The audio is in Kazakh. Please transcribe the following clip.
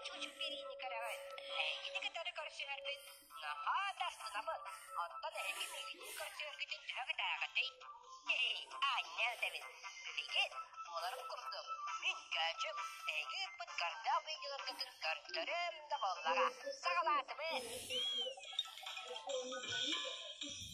чучук берийни караган. Эйгидеги тары көрсөңөрбүн. Наха тастынамын. Оттон эги мигидин көрсөңөргүтүн төһөгөтаагатый. Анне дебин. Биген оларын курдум. Мен гачып, эги пыт карда видеолоргутун көртөрөм да боллага. Сагалатымы.